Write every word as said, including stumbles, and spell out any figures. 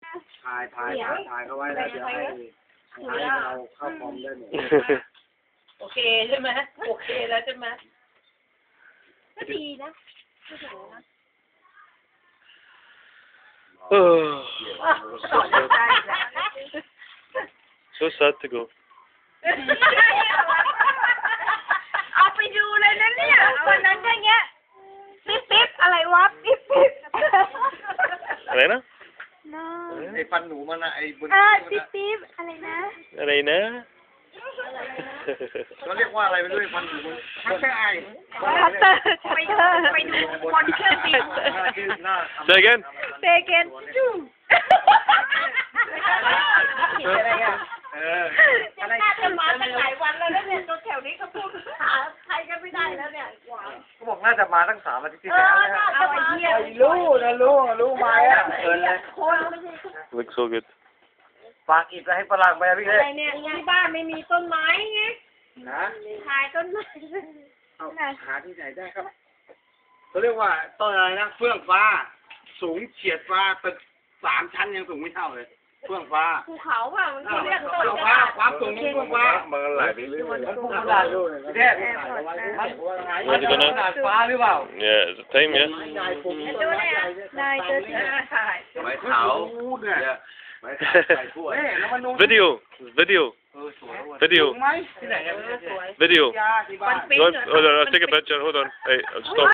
ถ่ายถ่ายถ่ายถ่ายเขาไว้แล้วเดี๋ยวให้ให้เราเข้าคอมได้หมดโอเคใช่ไหมโอเคแล้วใช่ไหมก็ดีนะก็ถือนะ Oh, so sad to go. เอาไปดูเลยนะเนี่ยวันนั้นก็เงี้ยปิ๊บปิ๊บอะไรวะปิ๊บปิ๊บอะไรนะไอ้ฟันหนูมันอะไอ้บนอ่าปิ๊บปิ๊บอะไรนะอะไรนะเขาเรียกว่าอะไรไม่รู้ฟันหนูมันมันแค่ไอ้คัตเตอร์ไปดูไปดูบนเครื่องบิน Say again. เซเกนจูเอออะไรน่าจะมาตั้งหลายวันแล้วเนี่ยตรงแถวนี้เขาพูดหาใครก็ไม่ได้แล้วเนี่ยเขาบอกน่าจะมาตั้งสามอาทิตย์ที่เอแล้วอนะน่าจะมาเยี่ยมรู้นะรู้รู้ไหมอ่ะเกินเลยคนไม่ใช่ Looks so good. ฝากอิฐให้ฝรั่งไปพี่อะเอ้ไรเนี่ยที่บ้านไม่มีต้นไม้ไงนะขายต้นไม้เอาหาที่ไหนได้ครับเขาเรียกว่าต้นอะไรนะเฟื่องฟ้าสูงเฉียดฟ้าตึกสามชั้นยังสูงไม่เท่าเลยเฟื่องฟ้าภูเขาป่ะมันเรียกต้นเฟื่องฟ้าความสูงของเฟื่องฟ้ามันไหลไปเรื่อยมันพุ่งขนาดดูเลยเทพมันจะขนาดฟ้าหรือเปล่า Yeah, it's a time, yeah. ดูเนี่ยนายเจอที่ถ่ายไม้เท้าเนี่ยไม้เท้าใส่ถ้วย Video, video, เออสวย video, ไหมที่ไหนกัน video. ยาที่บ้าน Go on, hold on, I'll take a picture. Hold on. Hey, I'll stop.